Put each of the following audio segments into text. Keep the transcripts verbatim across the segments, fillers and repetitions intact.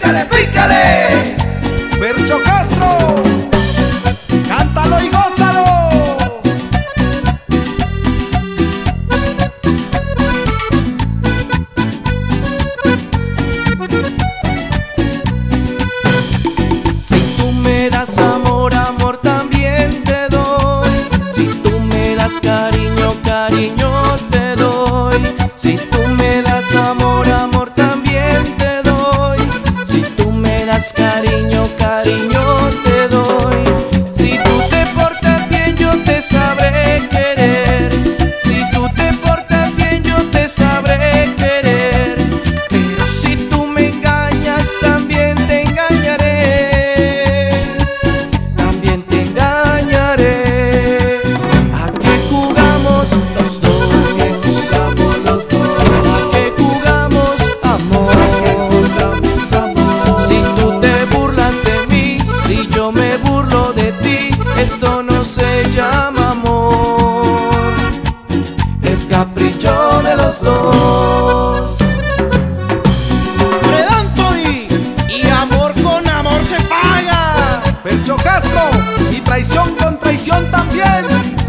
pícale, pícale. Fercho Castro, cántalo y gózalo. Si tú me das amor, amor también te doy. Si tú me das cariño, cariño te doy. Si tú me das amor, amor también te doy. Si tú me das cariño, cariño te doy. Si tú te portas bien, yo te sabré querer. Si tú te portas bien, yo te sabré querer. Pero si tú me engañas, también te engañaré. También te engañaré. ¿A qué jugamos los dos? ¿A qué jugamos los dos? ¿A qué jugamos amor? ¿A qué jugamos amor? Si tú te burlas de mí, si yo me burlo de ti, esto no se llama amor, es capricho de los dos. Fred Anthony, y amor con amor se paga. Fercho Castro, y traición con traición también.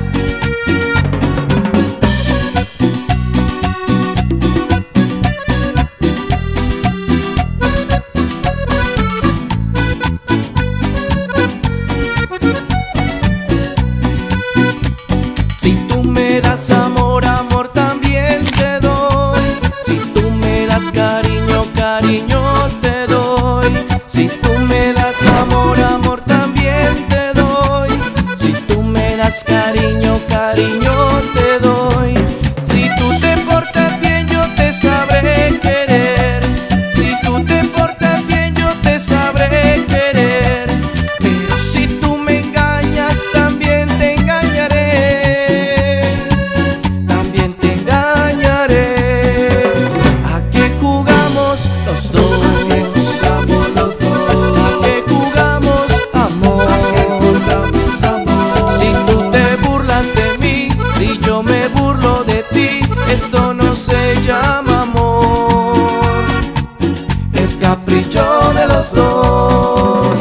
Si tú me das amor, amor también te doy. Si tú me das cariño, cariño te doy. Si tú me das amor, amor también te doy. Si tú me das cariño, cariño te doy. Si tú te portas bien, yo te sabré querer. Si tú te portas bien, yo te sabré querer. Pero si tú me engañas, también te engañaré. También te engañaré. ¿A qué jugamos los dos? ¿A qué jugamos los dos? ¿A qué jugamos amor? ¿A qué jugamos amor? Si tú te burlas de mí, si yo me burlo de ti, esto no se llama amor, es capricho de los dos.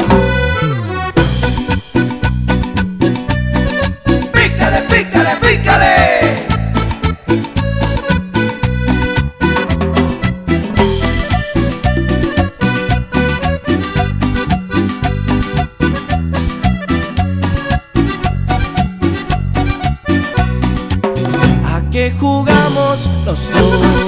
Pícale, pícale, pícale. ¿A qué jugamos los dos?